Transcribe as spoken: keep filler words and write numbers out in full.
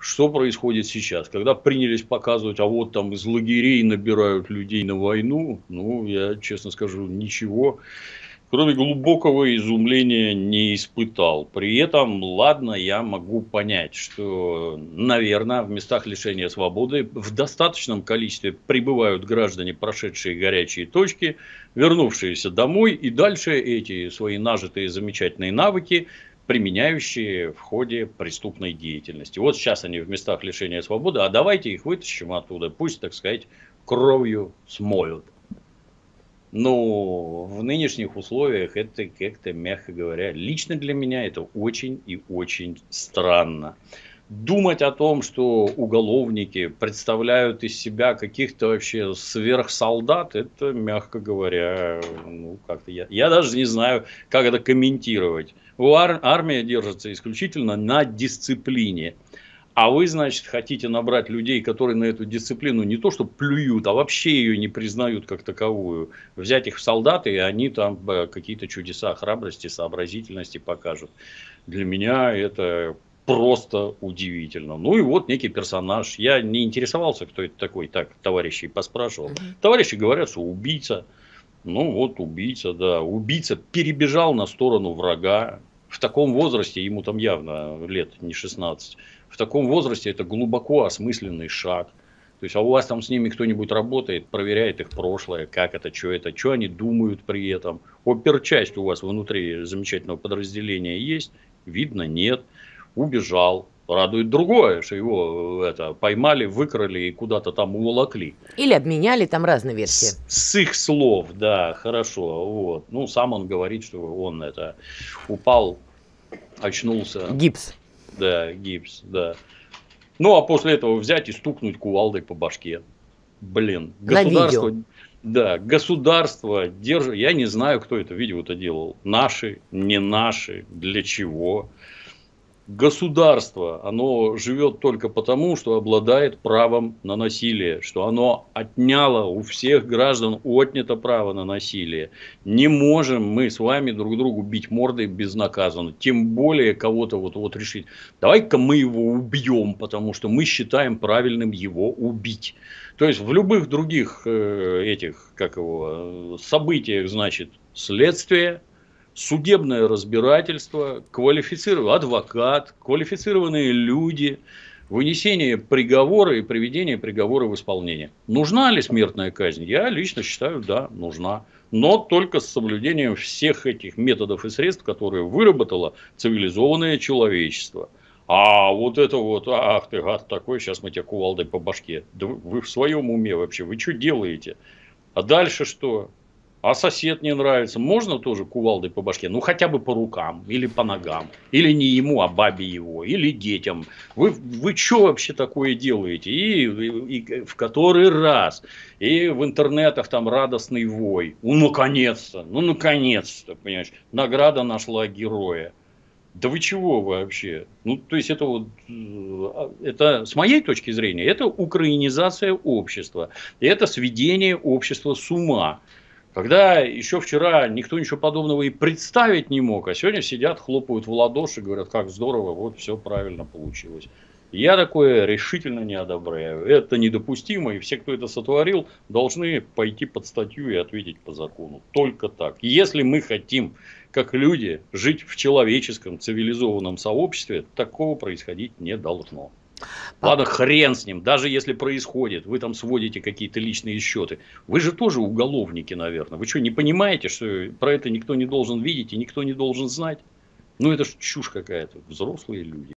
Что происходит сейчас? Когда принялись показывать, а вот там из лагерей набирают людей на войну, ну, я честно скажу, ничего, кроме глубокого изумления, не испытал. При этом, ладно, я могу понять, что, наверное, в местах лишения свободы в достаточном количестве прибывают граждане, прошедшие горячие точки, вернувшиеся домой и дальше эти свои нажитые замечательные навыки применяющие в ходе преступной деятельности. Вот сейчас они в местах лишения свободы, а давайте их вытащим оттуда, пусть, так сказать, кровью смоют. Но в нынешних условиях это как-то, мягко говоря, лично для меня это очень и очень странно. Думать о том, что уголовники представляют из себя каких-то вообще сверхсолдат, это, мягко говоря, ну, как-то я, я даже не знаю, как это комментировать. У ар- армия держится исключительно на дисциплине. А вы, значит, хотите набрать людей, которые на эту дисциплину не то что плюют, а вообще ее не признают как таковую. Взять их в солдаты, и они там какие-то чудеса храбрости, сообразительности покажут. Для меня это просто удивительно. Ну и вот некий персонаж. Я не интересовался, кто это такой. Так, товарищей поспрашивал. Угу. Товарищи говорят, что убийца. Ну вот убийца, да. Убийца перебежал на сторону врага. В таком возрасте, ему там явно лет не шестнадцать, в таком возрасте это глубоко осмысленный шаг. То есть, а у вас там с ними кто-нибудь работает, проверяет их прошлое, как это, что это, что они думают при этом. Оперчасть у вас внутри замечательного подразделения есть, видно, нет. Убежал. Радует другое, что его это, поймали, выкрали и куда-то там уволокли. Или обменяли, там разные версии. С, с их слов, да, хорошо. Вот. Ну, сам он говорит, что он это упал, очнулся. Гипс. Да, гипс, да. Ну, а после этого взять и стукнуть кувалдой по башке. Блин, государство, да, государство держит. Я не знаю, кто это видео-то делал. Наши, не наши, для чего. Государство, оно живет только потому, что обладает правом на насилие, что оно отняло у всех граждан, отнято право на насилие. Не можем мы с вами друг другу бить мордой безнаказанно, тем более кого-то вот, вот решить, давай-ка мы его убьем, потому что мы считаем правильным его убить. То есть в любых других э, этих, как его, событиях, значит, следствие, судебное разбирательство, квалифицированный адвокат, квалифицированные люди, вынесение приговора и приведение приговора в исполнение. Нужна ли смертная казнь? Я лично считаю, да, нужна. Но только с соблюдением всех этих методов и средств, которые выработало цивилизованное человечество. А вот это вот, ах ты гад такой, сейчас мы тебя кувалдой по башке. Да вы, вы в своем уме вообще, вы что делаете? А дальше что? А сосед не нравится, можно тоже кувалдой по башке? Ну, хотя бы по рукам, или по ногам. Или не ему, а бабе его, или детям. Вы, вы что вообще такое делаете? И, и, и в который раз. И в интернетах там радостный вой. Ну, наконец-то, ну, наконец-то, понимаешь. Награда нашла героя. Да вы чего вообще? Ну, то есть, это вот, это, с моей точки зрения, это украинизация общества. И это сведение общества с ума. Когда еще вчера никто ничего подобного и представить не мог, а сегодня сидят, хлопают в ладоши, говорят, как здорово, вот все правильно получилось. Я такое решительно не одобряю. Это недопустимо, и все, кто это сотворил, должны пойти под статью и ответить по закону. Только так. Если мы хотим, как люди, жить в человеческом, цивилизованном сообществе, такого происходить не должно. Ладно, хрен с ним, даже если происходит, вы там сводите какие-то личные счеты. Вы же тоже уголовники, наверное. Вы что, не понимаете, что про это никто не должен видеть и никто не должен знать? Ну, это ж чушь какая-то, взрослые люди.